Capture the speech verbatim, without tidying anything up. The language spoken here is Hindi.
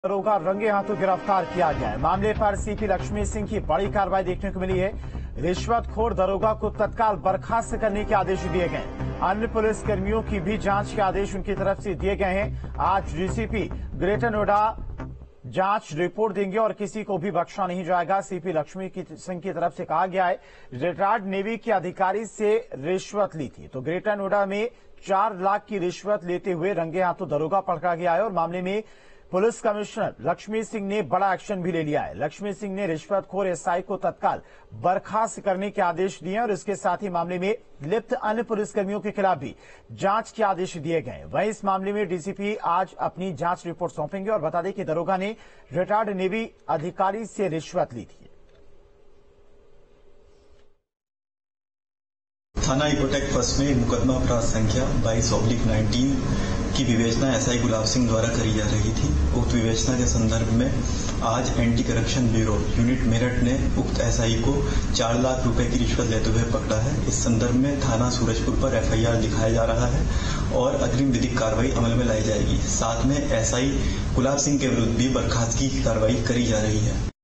दरोगा रंगे हाथों गिरफ्तार किया गया है। मामले पर सीपी लक्ष्मी सिंह की बड़ी कार्रवाई देखने को मिली है। रिश्वतखोर दरोगा को तत्काल बर्खास्त करने के आदेश दिए गए। अन्य पुलिस कर्मियों की भी जांच के आदेश उनकी तरफ से दिए गए हैं। आज डीसीपी ग्रेटर नोएडा जांच रिपोर्ट देंगे और किसी को भी बख्शा नहीं जाएगा। सीपी लक्ष्मी सिंह की तरफ से कहा गया है, रिटायर्ड नेवी के अधिकारी से रिश्वत ली थी तो ग्रेटर नोएडा में चार लाख की रिश्वत लेते हुए रंगे हाथों दरोगा पकड़ा गया है और मामले में पुलिस कमिश्नर लक्ष्मी सिंह ने बड़ा एक्शन भी ले लिया है। लक्ष्मी सिंह ने रिश्वतखोर एसआई को तत्काल बर्खास्त करने के आदेश दिए और इसके साथ ही मामले में लिप्त अन्य पुलिसकर्मियों के खिलाफ भी जांच के आदेश दिए गए। वहीं इस मामले में डीसीपी आज अपनी जांच रिपोर्ट सौंपेंगे और बता दें कि दरोगा ने रिटायर्ड नेवी अधिकारी से रिश्वत ली थी। थाना इकोटेक फर्स्ट में मुकदमा अपराध संख्या बाईस ऑब्लिक नाइनटीन की विवेचना एसआई गुलाब सिंह द्वारा करी जा रही थी। उक्त विवेचना के संदर्भ में आज anti corruption bureau unit Meerut ने उक्त एसआई को चार लाख रुपए की रिश्वत लेते हुए पकड़ा है। इस संदर्भ में थाना सूरजपुर पर एफआईआर लिखाया जा रहा है और अग्रिम विधिक कार्रवाई अमल में लाई जाएगी। साथ में एसआई गुलाब सिंह के विरुद्ध भी बर्खास्तगी की कार्रवाई करी जा रही है।